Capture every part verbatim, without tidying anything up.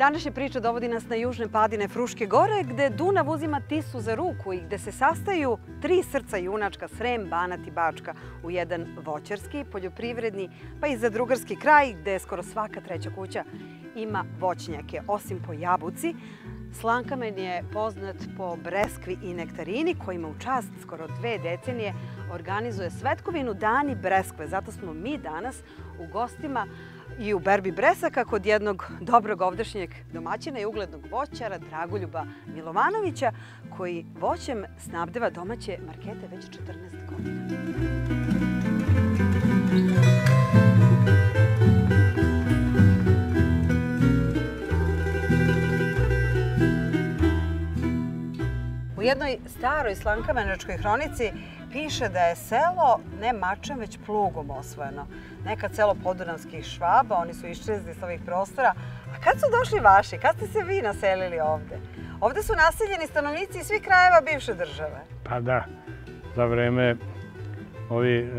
današnja priča dovodi nas na južne padine Fruške gore, gde Dunav uzima Tisu za ruku i gde se sastaju tri srca junačka, Srem, Banat i Bačka, u jedan voćarski, poljoprivredni, pa i zadrugarski kraj, gde skoro svaka treća kuća ima voćnjake, osim po jabuci. Slankamen je poznat po breskvi i nektarini, kojima u čast skoro dve decenije organizuje svetkovinu Dani breskve. Zato smo mi danas u gostima i u berbi bresaka kod jednog dobrog ovdašnjeg domaćina i uglednog voćara Dragoljuba Milovanovića, koji voćem snabdeva domaće markete već četrnaest godina. U jednoj staroj slankamenačkoj hronici piše da je selo ne mačem, već plugom osvojeno. Nekad selo podunavskih Švaba, oni su iščezli s ovih prostora. A kad su došli vaši? Kad ste se vi naselili ovde? Ovde su naseljeni stanovnici iz svih krajeva bivše države. Pa da, za vreme ovi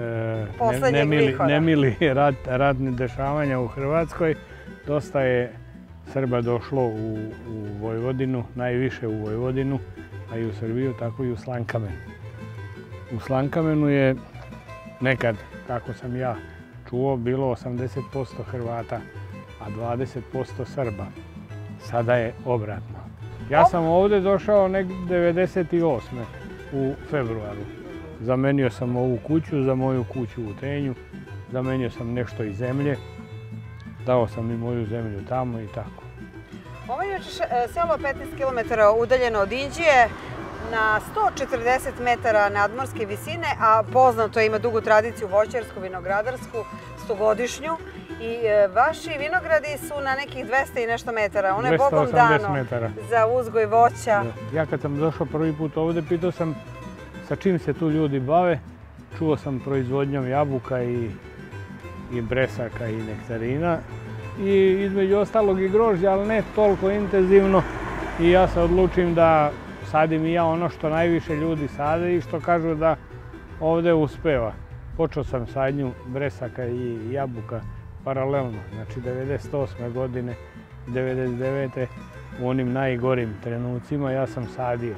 nemili ratni dešavanja u Hrvatskoj, dosta je Srba došlo u Vojvodinu, najviše u Vojvodinu, a i u Srbiju, tako i u Slankamen. U Slankamenu je nekad, kako sam ja čuo, bilo osamdeset posto Hrvata, a dvadeset posto Srba. Sada je obratno. Ja sam ovde došao negdje devedeset osme u februaru. Zamenio sam ovu kuću za moju kuću u Tenju, zamenio sam nešto iz zemlje, dao sam i moju zemlju tamo i tako. Ovo je selo petnaest kilometara udaljeno od Inđije, na sto četrdeset metara nadmorske visine, a poznato ima dugu tradiciju voćarsku, vinogradarsku, stogodišnju. I vaši vinogradi su na nekih dvesta i nešto metara. Ono je bogom dano za uzgoj voća. Ja kad sam došao prvi put ovde, pitao sam sa čim se tu ljudi bave. Čuo sam proizvodnjom jabuka i bresaka i nektarina. I između ostalog i grožđa, ali ne toliko intenzivno. I ja se odlučim da sadim i ja ono što najviše ljudi sade i što kažu da ovde uspeva. Počeo sam sadnju bresaka i jabuka paralelno, znači devedeset osme godine, devedeset devete u onim najgorim trenucima ja sam sadio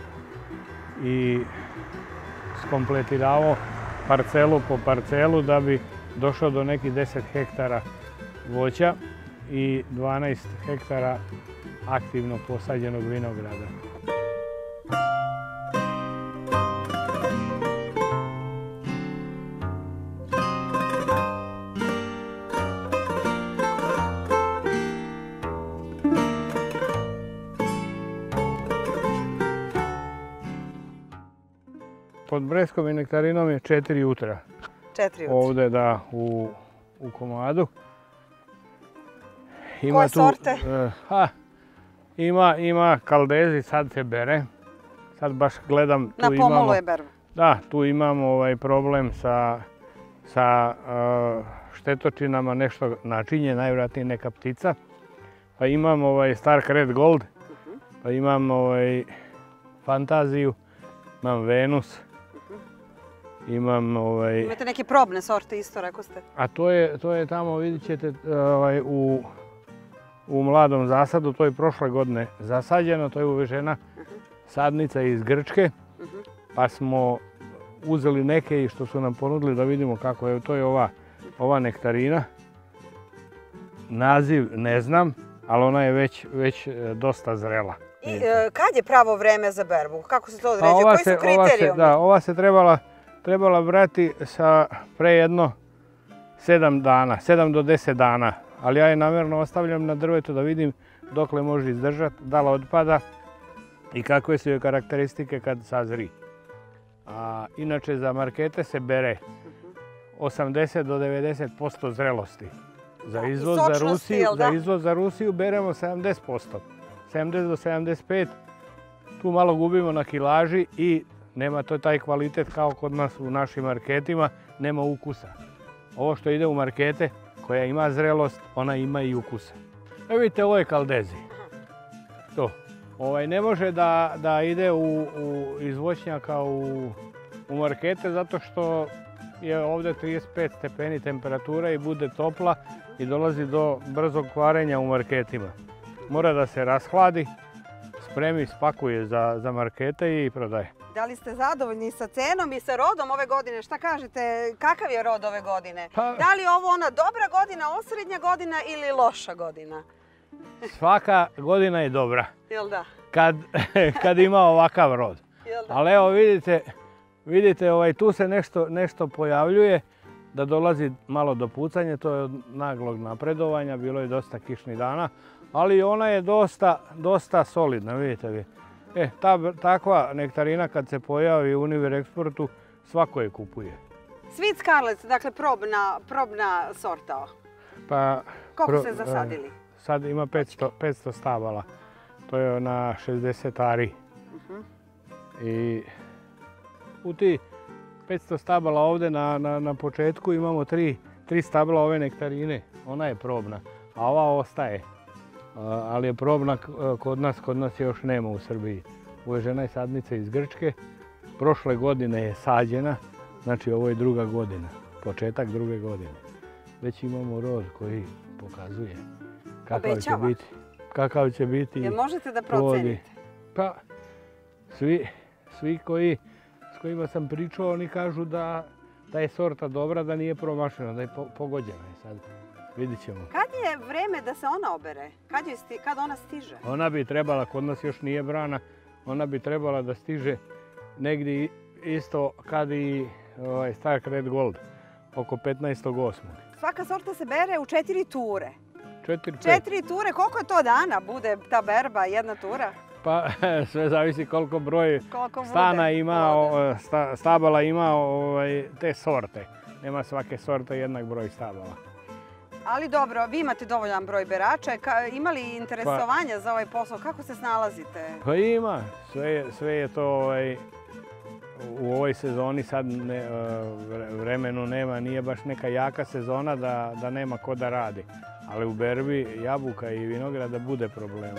i skompletirao parcelu po parcelu da bi došao do nekih deset hektara voća i dvanaest hektara aktivno posađenog vinograda. Pod breskom i nektarinom je četiri jutra. Četiri jutra. Ovde, da, u komadu. Koje sorte? Ima kaldezi, sad se bere. Sad baš gledam, tu imamo... Na pomolu je berba. Da, tu imamo problem sa štetočinama, nešto načinje, najvjerojatnije neka ptica. Pa imam Stark Red Gold, pa imam Fantaziju, imam Venus. Imam... Imate neke probne sorte isto, rekao ste? A to je tamo, vidit ćete, u mladom zasadu, to je prošle godine zasađeno, to je uvežena sadnica iz Grčke, pa smo uzeli neke i što su nam ponudili da vidimo kako je, to je ova nektarina. Naziv ne znam, ali ona je već dosta zrela. I kad je pravo vreme za berbu? Kako se to određuje? Koji su kriterijumi? Da, ova se trebala brati sa pre jedno sedam dana, sedam do deset dana. Ali ja je namjerno ostavljam na drvetu da vidim dokle može izdržati, da li otpada i kakve su joj karakteristike kad sazri. Inače, za markete se bere osamdeset do devedeset posto zrelosti. Za izvoz za Rusiju beremo sedamdeset posto. sedamdeset do sedamdeset pet. Tu malo gubimo na kilaži i nema to taj kvalitet kao kod nas u našim marketima, nema ukusa. Ovo što ide u markete, koja ima zrelost, ona ima i ukusa. Evo vidite, ovo je kaldezi. To. Ne može da ide iz voćnjaka u markete zato što je ovde trideset pet stepeni temperatura i bude topla i dolazi do brzog kvarenja u marketima. mora da se rashladi, spremi, spakuje za, za markete i prodaje. Da li ste zadovoljni sa cenom i sa rodom ove godine? Šta kažete, kakav je rod ove godine? Pa, da li je ovo ona dobra godina, osrednja godina ili loša godina? Svaka godina je dobra. Jel da? Kad, kad ima ovakav rod. Jel da? Ali evo vidite, vidite ovaj, tu se nešto, nešto pojavljuje da dolazi malo do pucanja, to je od naglog napredovanja, bilo je dosta kišnih dana, ali ona je dosta, dosta solidna, vidite vi. E, ta, takva nektarina kad se pojavi u Univer Eksportu, svako je kupuje. Sweet Scarlet, dakle probna, probna sorta. Pa, Koliko pro, ste zasadili? Sad ima petsto, petsto stabala. To je na šezdeset ari. Uh-huh. I u ti petsto stabala ovdje na, na, na početku imamo tri, tri stabla ove nektarine. Ona je probna, a ova ostaje. Ali je probna kod nas, kod nas još nema u Srbiji. Uvežena je sadnica iz Grčke. Prošle godine je sađena, znači ovo je druga godina, početak druge godine. Već imamo rod koji pokazuje kakav će biti. Kakav će biti. Jel možete da procenite? Pa, svi, svi koji, s kojima sam pričao, oni kažu da, da je sorta dobra, da nije promašena, da je po, pogođena. Sad vidit ćemo. Kad je vreme da se ona obere? Kad, je sti, kad ona stiže? Ona bi trebala, kod nas još nije brana, ona bi trebala da stiže negdje isto kad i ovaj, Stark Red Gold, oko petnaestog osmog Svaka sorta se bere u četiri ture. Četiri, pet. Četiri ture, koliko je to dana bude ta berba, jedna tura? Pa sve zavisi koliko broj koliko stana ima, sta, stabala ima ovaj, te sorte. Nema svake sorte jednak broj stabala. Ali dobro, vi imate dovoljan broj berača. Ima li interesovanja pa, za ovaj posao? Kako se snalazite? Pa ima. Sve, sve je to ovaj, u ovoj sezoni sad ne, vremenu nema. Nije baš neka jaka sezona da, da nema ko da radi. Ali u berbi jabuka i vinograda bude problema.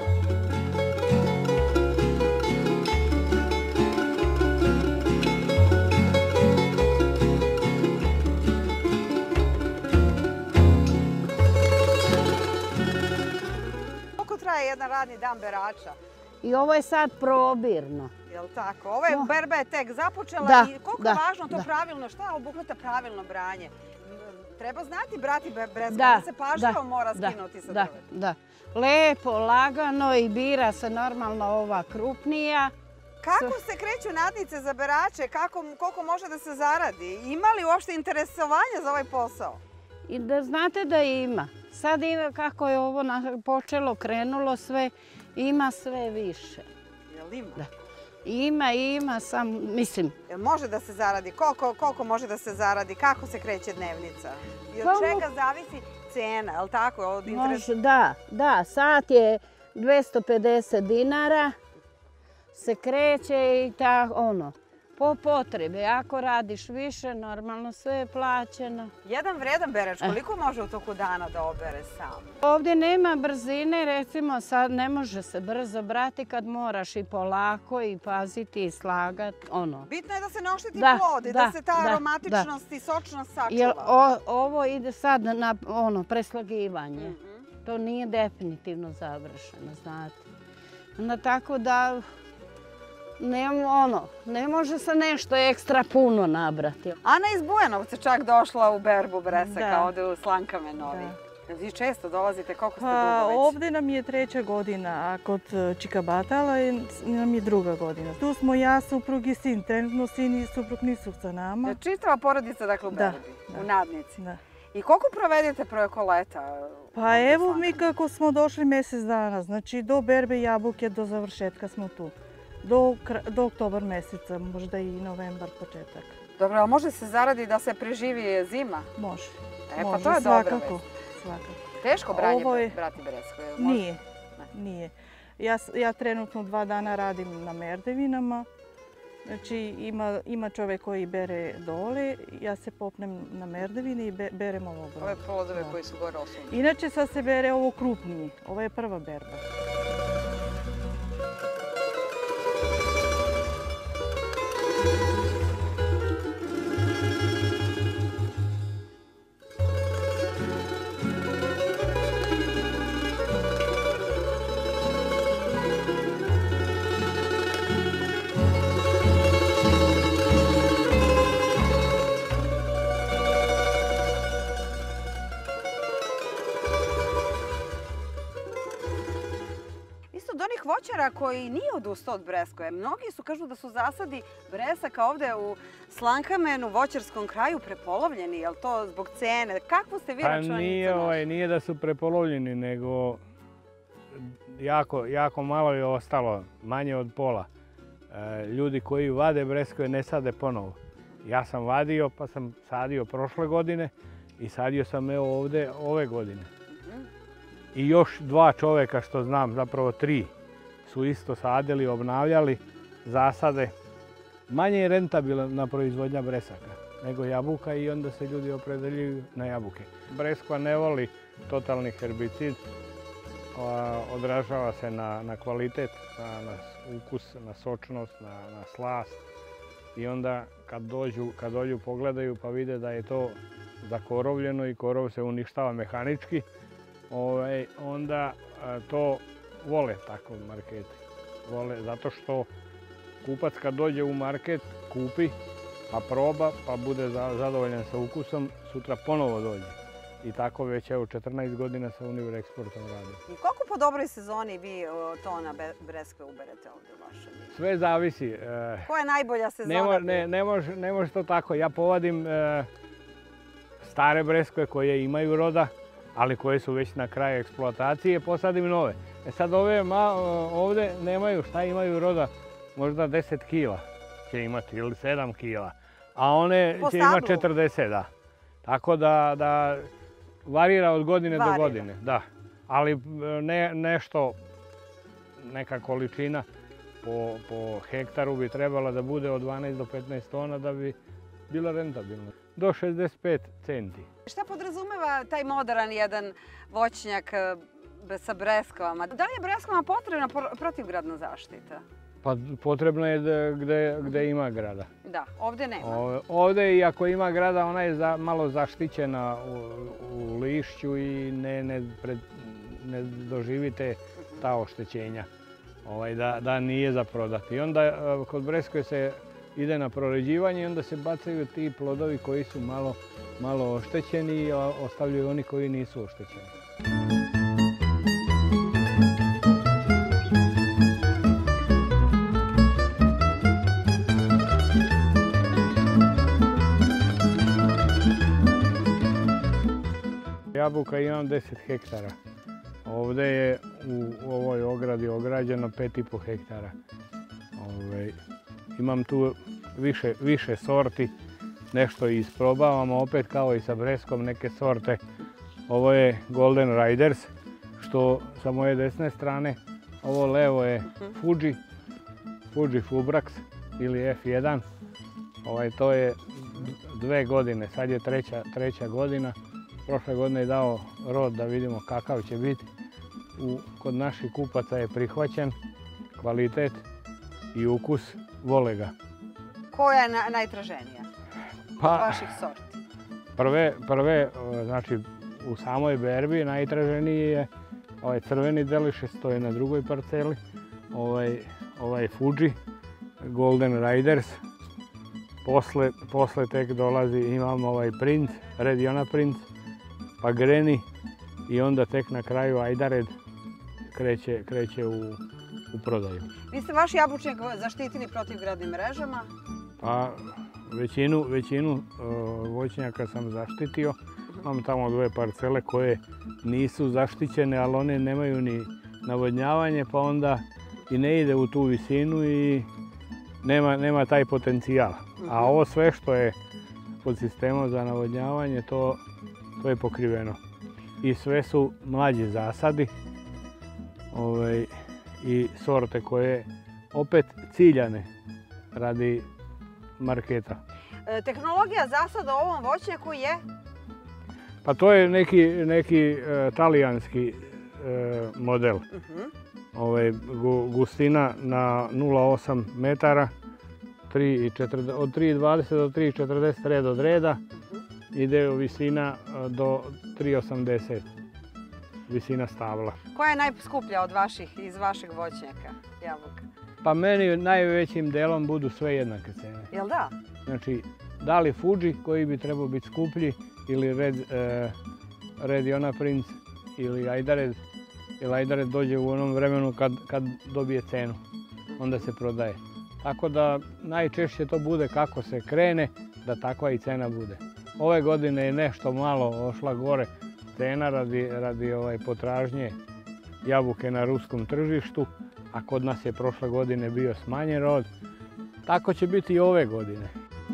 Jedan radni dan berača. I ovo je sad probirno. Jel tako? Ovo je no. berba je tek započela da, i koliko da, je važno to da. pravilno, šta obuhvata pravilno branje? Treba znati brati brezgo, da, da se pažljivo da, mora da, skinuti sa da, drveta. Da. Lepo, lagano i bira se normalno ova krupnija. Kako se kreću nadnice za berače? Kako, koliko može da se zaradi? Ima li uopšte interesovanja za ovaj posao? I da znate da ima. Sad ima kako je ovo počelo, krenulo sve, ima sve više. Jel ima? Da. Ima, ima, sam, mislim. Jel može da se zaradi? Koliko, koliko može da se zaradi? Kako se kreće dnevnica? I od pa, čega zavisi cena, je li tako? Od može, da, da, sat je dvjesto pedeset dinara, se kreće i tako, ono. Po potrebi, ako radiš više, normalno sve je plaćeno. Jedan vredan berač, koliko može u toku dana da obere sam? Ovdje nema brzine, recimo sad ne može se brzo brati kad moraš i polako i paziti i slagati, ono. Bitno je da se ne ošteti da, plod i da, da se ta da, aromatičnost da. i sočnost sačuva. Jer o, ovo ide sad na ono, preslagivanje. Mm-hmm. To nije definitivno završeno, znate. Onda tako da... Ne, ono, ne može se nešto ekstra puno nabrati. Ana iz Bujanovca čak došla u berbu bresaka, da. ovdje u Slankamenoj. Vi često dolazite, koliko ste pa, dugo već? Ovdje nam je treća godina, a kod Čikabatala nam je druga godina. Tu smo ja, suprug i sin. Trenutno sin i suprug nisu sa nama. Čitava porodica dakle u berbi, da, u nadnici. Da. I koliko provedete preko leta? Pa evo mi kako smo došli mjesec dana, znači do berbe jabuke, do završetka smo tu. Do, do oktobar mjeseca, možda i novembar početak. Dobro, ali može se zaradi da se preživi zima? Može. E, može, pa to je svakako, dobra vest. Svakako. Teško branje Ovo je... brati bresko? Nije, ne. nije. Ja, ja trenutno dva dana radim na merdevinama. Znači ima, ima čovjek koji bere dole, ja se popnem na merdevine i be, berem ovo gore. Ove plodove koji su gore osnovni. Inače sad se bere ovo krupniji, ovo je prva berba. voćara koji nije odustao od breskve. Mnogi su kažu da su zasadi bresaka ovde u Slankamenu, voćarskom kraju, prepolovljeni. Je li to zbog cene? Kakvu ste vi računicu našli? Nije, ovaj, nije da su prepolovljeni, nego jako, jako malo je ostalo, manje od pola. E, ljudi koji vade breskve ne sade ponovo. Ja sam vadio, pa sam sadio prošle godine i sadio sam evo ovde ove godine. I još dva čoveka što znam, zapravo tri, su isto sadili, obnavljali zasade. Manje je rentabilna proizvodnja bresaka nego jabuka i onda se ljudi opredeljuju na jabuke. Breskva ne voli totalni herbicid, odražava se na, na kvalitet, na, na ukus, na sočnost, na, na slast. I onda kad dođu, kad dođu pogledaju pa vide da je to zakorovljeno i korov se uništava mehanički, ovaj, onda a, to vole tako marketi. Vole zato što kupac kad dođe u market kupi, pa proba, pa bude za, zadovoljan sa ukusom, sutra ponovo dođe. I tako već evo četrnaest godina sa Univer Eksportom radim. I koliko po dobroj sezoni vi tona breskve uberete ovdje u vašem? Sve zavisi. Koja je najbolja sezona? Ne, mo, ne, ne, može, ne može to tako. Ja povadim e, stare breskve koje imaju roda, ali koje su već na kraju eksploatacije, posadim nove. E sad ove ma, ovdje nemaju, šta imaju roda? Možda deset kila će imati ili sedam kila, a one po će stablu? imati četrdeset, da. Tako da, da varira od godine varira. do godine, da. Ali ne, nešto, neka količina po, po hektaru bi trebala da bude od dvanaest do petnaest tona da bi bila rentabilna. Do šezdeset pet centi. Šta podrazumeva taj modern jedan voćnjak sa breskvama? Da li je breskvama potrebna protivgradna zaštita? Pa potrebno je da, gde, gde ima grada. Da, ovdje nema. Ovdje, ovdje i ako ima grada, ona je za, malo zaštićena u, u lišću i ne, ne, pred, ne doživite ta oštećenja. Ovaj, da, da nije za prodati. I onda kod breskve se ide na proređivanje i onda se bacaju ti plodovi koji su malo, malo oštećeni, a ostavljaju oni koji nisu oštećeni. Jabuka imam deset hektara. Ovdje je u ovoj ogradi ograđeno pet i po hektara. Ove, imam tu više, više sorti, nešto isprobavamo, opet kao i sa breskom neke sorte. Ovo je Golden Riders, što sa moje desne strane, ovo levo je Fuji, Fuji Fubrax ili F jedan. Ovaj, to je dve godine, sad je treća, treća godina. Prošle godine je dao rod da vidimo kakav će biti. U, kod naših kupaca je prihvaćen kvalitet i ukus, vole ga. Koja je na, najtraženija pa, od vaših sorti? Prve, prve, znači u samoj berbi najtraženiji je ovaj crveni Delicious, to je na drugoj parceli. Ovaj, ovaj Fuji, Golden Riders. Posle, posle tek dolazi, imamo ovaj Prince, Rediona Prince, pa Granny i onda tek na kraju Ajdared kreće, kreće u, u prodaju. Vi ste vaš jabučnjak zaštitili protivgradnim mrežama? Pa većinu, većinu uh, voćnjaka sam zaštitio. Imam tamo dve parcele koje nisu zaštićene, ali one nemaju ni navodnjavanje, pa onda i ne ide u tu visinu i nema, nema taj potencijal. A ovo sve što je pod sistemom za navodnjavanje, to, to je pokriveno. I sve su mlađi zasadi ovaj, i sorte koje opet ciljane radi marketa. E, tehnologija zasada u ovom voćnjaku je? Pa to je neki, neki e, talijanski e, model. Uh-huh. Ovaj, gu, gustina na nula zarez osam metara, od tri zarez dvadeset do tri zarez četrdeset red od reda. Uh-huh. Ide visina do tri zarez osamdeset, visina stabla. Koja je najskuplja od vaših, iz vašeg voćnjaka jabuka? Pa meni najvećim delom budu sve jednake cene. Jel da? Znači, da li Fuji koji bi trebao biti skuplji ili Red, eh, Rediona Prince ili Ajdared, jer ajdaret dođe u onom vremenu kad, kad dobije cenu, onda se prodaje. Tako da najčešće to bude kako se krene, da takva i cena bude. Ove godine je nešto malo ošla gore cena radi, radi ovaj, potražnje jabuke na ruskom tržištu, a kod nas je prošle godine bio smanjen rod. Tako će biti i ove godine.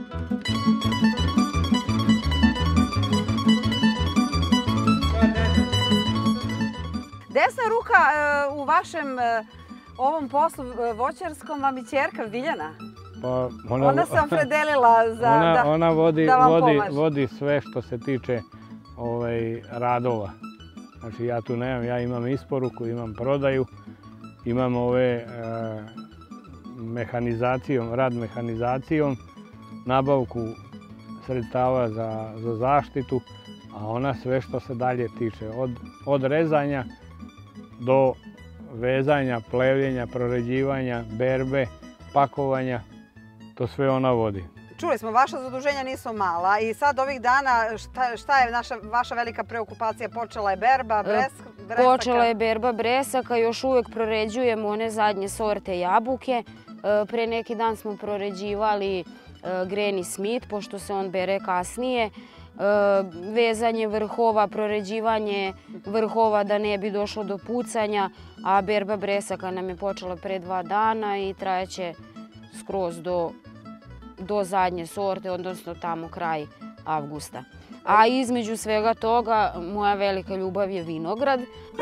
Desna ruka u vašem ovom poslu voćarskom vam je ćerka Biljana. Pa ona, ona se opredelila za, ona, da, ona vodi, da vam vodi, pomaže. vodi sve što se tiče ovaj, radova. Znači ja tu nemam, ja imam isporuku, imam prodaju, imam ove e, mehanizacijom, rad mehanizacijom, nabavku sredstava za, za zaštitu, a ona sve što se dalje tiče, od, od rezanja do vezanja, plevljenja, proređivanja, berbe, pakovanja, to sve ona vodi. Čuli smo, vaša zaduženja nisu mala i sad ovih dana šta, šta je naša, vaša velika preokupacija? Počela je berba, bresk, bresaka? Počela je berba bresaka, još uvek proređujemo one zadnje sorte jabuke. Pre neki dan smo proređivali Granny Smith, pošto se on bere kasnije. Vezanje vrhova, proređivanje vrhova da ne bi došlo do pucanja, a berba bresaka nam je počela pre dva dana i trajeće skroz do, do zadnje sorte, odnosno tamo kraj avgusta. A između svega toga, moja velika ljubav je vinograd.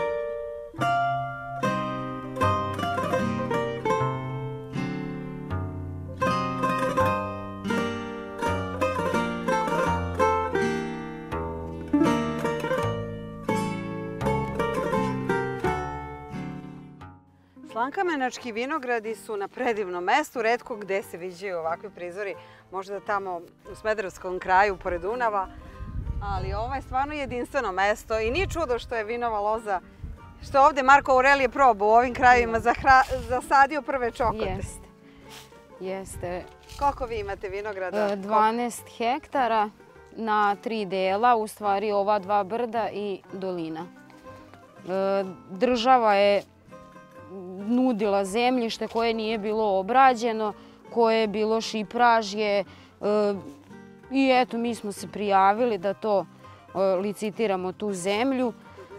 Slankamenački vinogradi su na predivnom mestu, retko gde se viđaju ovakvi prizori, možda tamo u Smederevskom kraju, pored Dunava, ali ovo je stvarno jedinstveno mesto i nije čudo što je vinova loza, što je ovde Marko Aurelije probao u ovim krajevima zasadio prve čokote. Jeste. Jeste. Koliko vi imate vinograda? dvanaest hektara na tri dela, u stvari ova dva brda i dolina. Država je nudila zemljište koje nije bilo obrađeno, koje je bilo šipražje i eto mi smo se prijavili da to licitiramo tu zemlju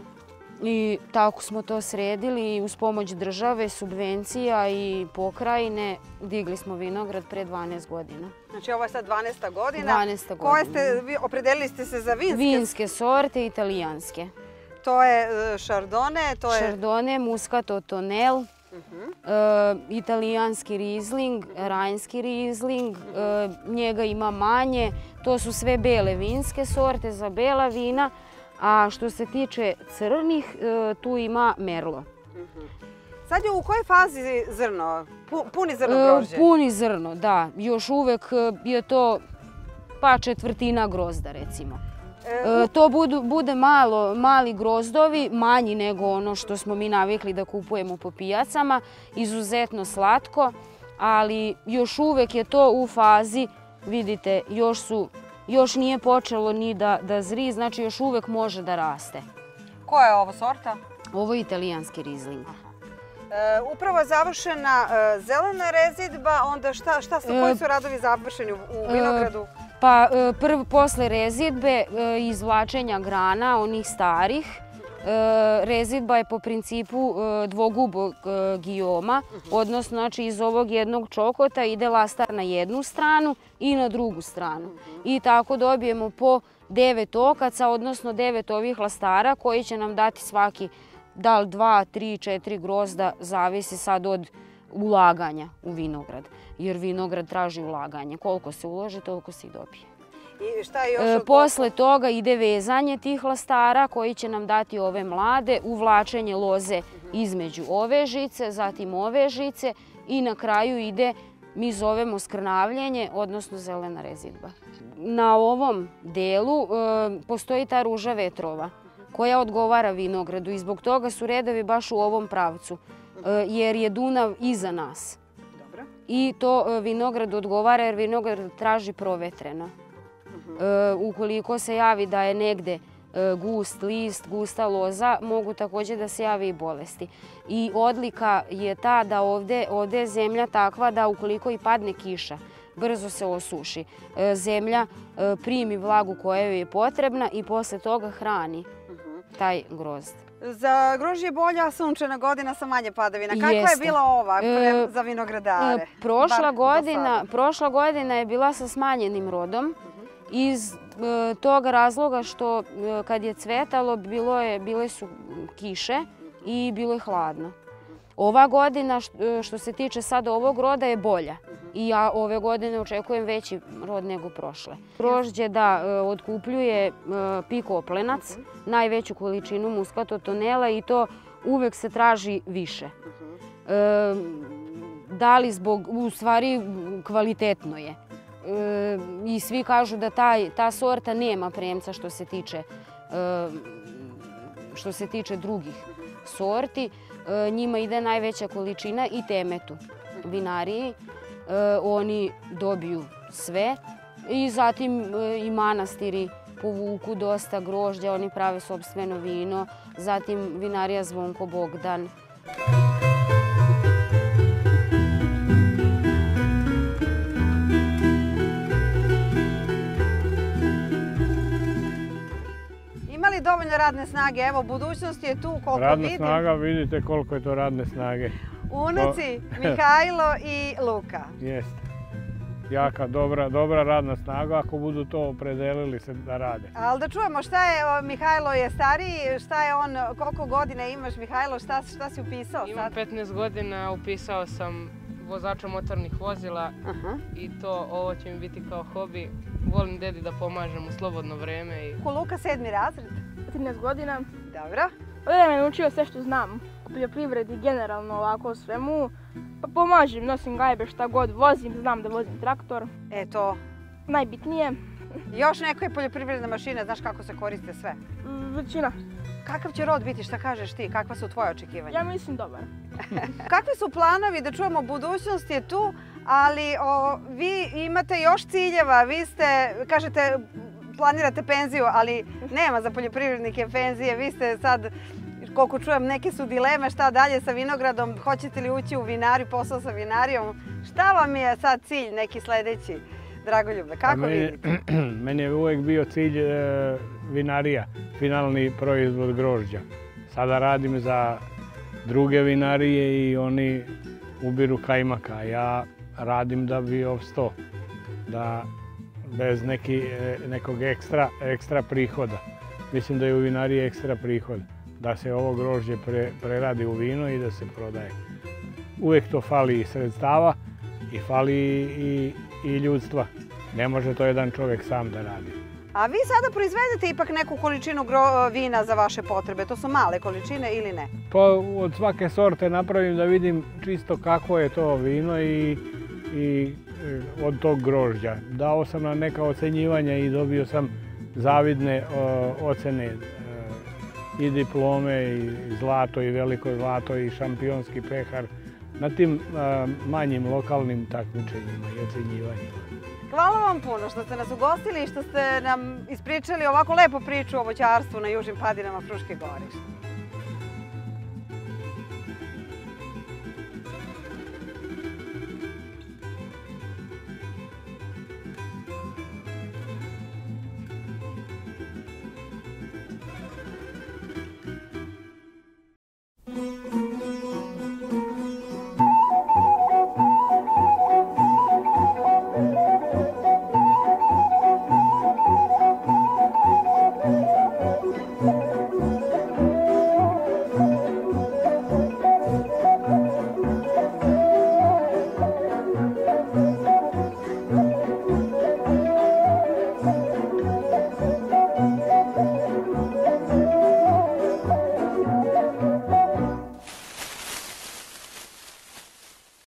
i tako smo to sredili i uz pomoć države, subvencija i pokrajine digli smo vinograd pre dvanaest godina. Znači ovo je sad dvanaesta godina. dvanaesta godina. Koje ste, opredelili ste se za vinske? Vinske sorte, italijanske. To je Chardonnay, to je... Chardonnay, Muscato Tonel, italijanski Riesling, rajnski Riesling, njega ima manje. To su sve bele vinske sorte za bela vina, a što se tiče crnih, tu ima Merlot. Sad je u kojoj fazi zrno? Puni zrno grožđe? Puni zrno, da. Još uvek je to pa četvrtina grozda, recimo. To bude malo, mali grozdovi, manji nego ono što smo mi navikli da kupujemo po pijacama, izuzetno slatko, ali još uvek je to u fazi, vidite, još su, još nije počelo ni da, da zri, znači još uvek može da raste. Koja je ovo sorta? Ovo je italijanski Riesling. E, upravo je završena e, zelena rezidba, onda šta, šta su, koji su radovi završeni u, u vinogradu? Pa prvo posle rezidbe, izvlačenja grana, onih starih, rezidba je po principu dvogubog gijoma, odnosno znači iz ovog jednog čokota ide lastar na jednu stranu i na drugu stranu. I tako dobijemo po devet okaca, odnosno devet ovih lastara koji će nam dati svaki da li dva, tri, četiri grozda, zavisi sad od ulaganja u vinograd. Jer vinograd traži ulaganje. Koliko se uloži, toliko se i dobije. I šta je još? Posle toga ide vezanje tih lastara koji će nam dati ove mlade, uvlačenje loze između ove žice, zatim ove žice i na kraju ide, mi zovemo skrnavljenje, odnosno zelena rezidba. Na ovom delu postoji ta ruža vetrova koja odgovara vinogradu i zbog toga su redovi baš u ovom pravcu, jer je Dunav iza nas. I to vinograd odgovara jer vinograd traži provetreno. Ukoliko se javi da je negde gust list, gusta loza, mogu također da se jave i bolesti. I odlika je ta da ovdje, ovdje je zemlja takva da ukoliko i padne kiša, brzo se osuši. Zemlja primi vlagu koja joj je potrebna i posle toga hrani taj grozd. Za grožđe je bolja sunčana godina sa manje padavina. Kakva je bila ova pre, za vinogradare? Prošla godina, prošla godina je bila sa smanjenim rodom iz e, tog razloga što e, kad je cvetalo bilo je, bile su kiše i bilo je hladno. Ova godina što, što se tiče sada ovog roda je bolja i ja ove godine očekujem veći rod nego prošle. Grožđe da e, otkupljuje e, pik oplenac, najveću količinu muskatotonela i to uvek se traži više. E, da li zbog, u stvari kvalitetno je. E, I svi kažu da taj, ta sorta nema premca što se tiče, e, što se tiče drugih sorti. E, njima ide najveća količina i temetu vinariji. E, oni dobiju sve i zatim e, i manastiri povuku dosta grožđa, oni prave sopstveno vino, zatim vinarija Zvonko Bogdan. Ima li dovoljno radne snage? Evo, budućnost je tu koliko radna vidim. Radna snaga, vidite koliko je to radne snage. Unuci, Mihajlo i Luka. Jeste. Jaka, dobra, dobra radna snaga ako budu to opredelili se da rade. Ali da čujemo šta je, Mihajlo je stariji, šta je on, koliko godina imaš Mihajlo, šta, šta si upisao sad? Imam petnaest godina, upisao sam vozača motornih vozila. Aha. I to, ovo će mi biti kao hobi. Volim dedi da pomažem u slobodno vreme. I... Luka, sedmi razred? trinaest godina. Dobro. Ovdje me naučio sve što znam. U poljoprivredi, generalno ovako o svemu. Pa pomažem, nosim gajbe, šta god vozim, znam da vozim traktor. Eto. Najbitnije. Još neka je poljoprivredna mašina, znaš kako se koriste sve? Većina. Kakav će rod biti, šta kažeš ti, kakva su tvoje očekivanja? Ja mislim dobar. Kakvi su planovi, da čujemo, budućnost je tu, ali o, vi imate još ciljeva, vi ste, kažete, planirate penziju, ali nema za poljoprivrednike penzije, vi ste sad, koliko čujem, neke su dileme, šta dalje sa vinogradom, hoćete li ući u vinariju, posao sa vinarijom, šta vam je sad cilj neki sledeći, Dragoljube, kako meni, vidite? Meni je uvijek bio cilj e, vinarija, finalni proizvod grožđa. Sada radim za druge vinarije i oni ubiru kajmaka, a ja radim da bi opstao, da bez neki, nekog ekstra, ekstra prihoda. Mislim da je u vinariji ekstra prihod, da se ovo grožđe pre, preradi u vino i da se prodaje. Uvijek to fali i sredstava i fali i, i ljudstva. Ne može to jedan čovjek sam da radi. A vi sada proizvedete ipak neku količinu vina za vaše potrebe? To su male količine ili ne? Pa od svake sorte napravim da vidim čisto kako je to vino i, i od tog grožđa. Dao sam na neka ocenjivanja i dobio sam zavidne o, ocene i diplome, i zlato, i veliko zlato, i šampionski pehar na tim a, manjim lokalnim takmičenjima i ocenjivanjima. Hvala vam puno što ste nas ugostili i što ste nam ispričali ovako lepu priču o voćarstvu na južnim padinama Fruške gore.